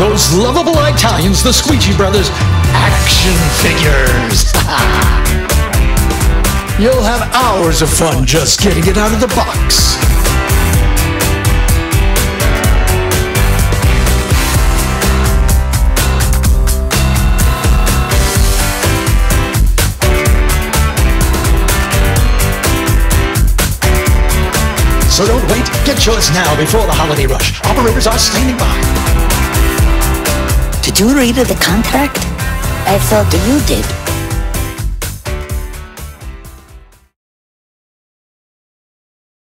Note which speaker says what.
Speaker 1: those lovable Italians, the Squeegee brothers, action figures. You'll have hours of fun just getting it out of the box. So don't wait, get yours now before the holiday rush. Operators are standing by.
Speaker 2: Did you read the contract? I thought you did.